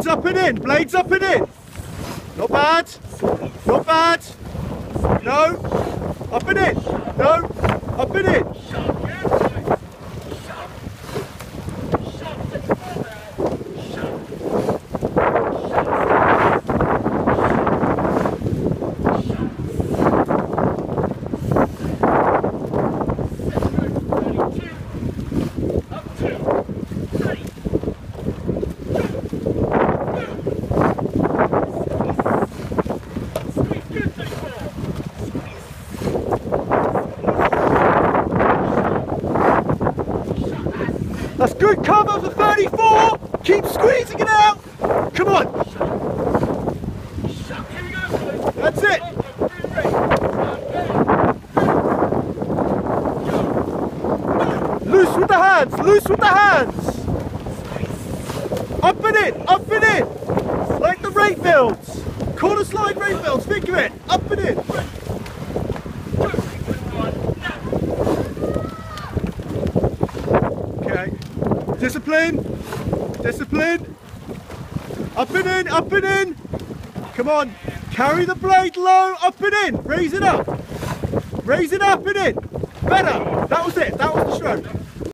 up and in, blades up and in. Not bad, not bad. No, up and in, no, up and in. That's good cover for 34. Keep squeezing it out. Come on. That's it. Loose with the hands. Loose with the hands. Up and in. Up and in. Like the rate builds. Corner slide rate builds. Think of it. Up and in. Okay. Discipline, discipline, up and in, up and in. Come on, carry the blade low, up and in, raise it up and in. Better, that was it, that was the stroke.